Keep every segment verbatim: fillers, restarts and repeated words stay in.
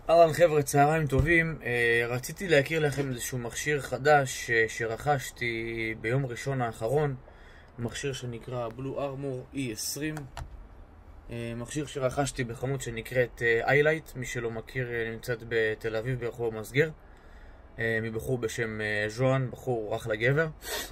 אהלן חבר'ה, צהריים טובים. רציתי להכיר לכם איזשהו מכשיר חדש שרכשתי ביום ראשון האחרון, מכשיר שנקרא Blue Armor E עשרים, מכשיר שרכשתי בחנות שנקראת iLight. מי שלא מכיר, נמצאת בתל אביב ברחוב מסגר, מבחור בשם ז'ואן, בחור אחלה גבר.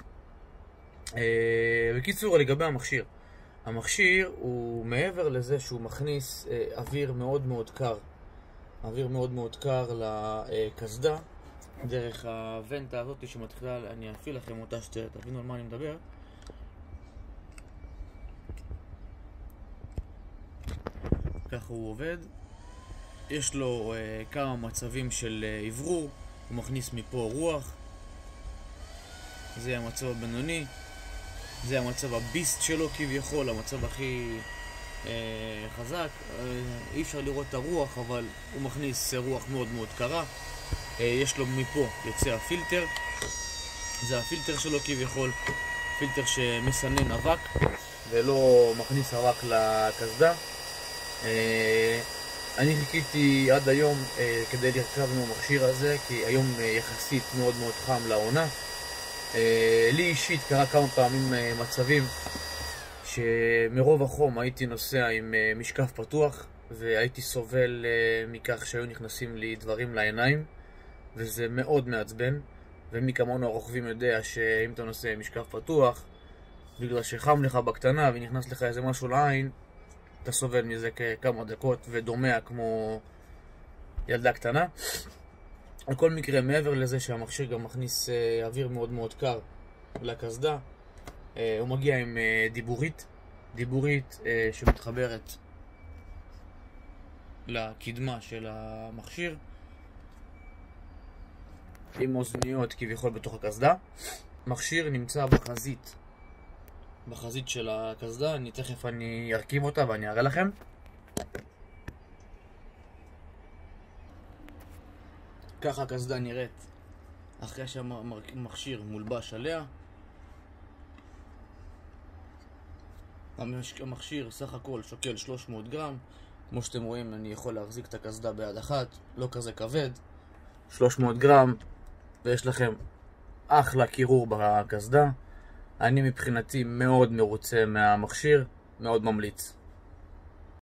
בקיצור, לגבי המכשיר, המכשיר הוא מעבר לזה שהוא מכניס אוויר מאוד מאוד קר אוויר מאוד מאוד קר לקסדה דרך הוונטה הזאת שמתחילה, אני אפעיל לכם אותה שתבינו על מה אני מדבר. ככה הוא עובד. יש לו uh, כמה מצבים של uh, עברור. הוא מכניס מפה רוח. זה המצב הבינוני, זה המצב הביסט שלו כביכול, המצב הכי uh, חזק. uh, אי אפשר לראות את הרוח, אבל הוא מכניס רוח מאוד מאוד קרה. uh, יש לו מפה יוצא הפילטר, זה הפילטר שלו כביכול, פילטר שמסנן אבק ולא מכניס אבק לקסדה. uh, אני חיכיתי עד היום uh, כדי לרכב עם המכשיר הזה, כי היום uh, יחסית מאוד מאוד חם לעונה. Uh, לי אישית קרה כמה פעמים uh, מצבים שמרוב החום הייתי נוסע עם uh, משקף פתוח, והייתי סובל uh, מכך שהיו נכנסים לי דברים לעיניים, וזה מאוד מעצבן. ומי כמונו הרוכבים יודע שאם אתה נוסע עם משקף פתוח, בגלל שחם לך בקטנה ונכנס לך איזה משהו לעין, אתה סובל מזה כמה דקות ודומע כמו ילדה קטנה. על כל מקרה, מעבר לזה שהמכשיר גם מכניס uh, אוויר מאוד מאוד קר לקסדה, uh, הוא מגיע עם uh, דיבורית דיבורית uh, שמתחברת לקדמה של המכשיר, עם אוזניות כביכול בתוך הקסדה. מכשיר נמצא בחזית בחזית של הקסדה. אני תכף אני ארכיב אותה ואני אראה לכם. ככה הקסדה נראית אחרי שהמכשיר מולבש עליה. המכשיר סך הכל שוקל שלוש מאות גרם. כמו שאתם רואים, אני יכול להחזיק את הקסדה ביד אחת, לא כזה כבד. שלוש מאות גרם, ויש לכם אחלה קירור בקסדה. אני מבחינתי מאוד מרוצה מהמכשיר, מאוד ממליץ.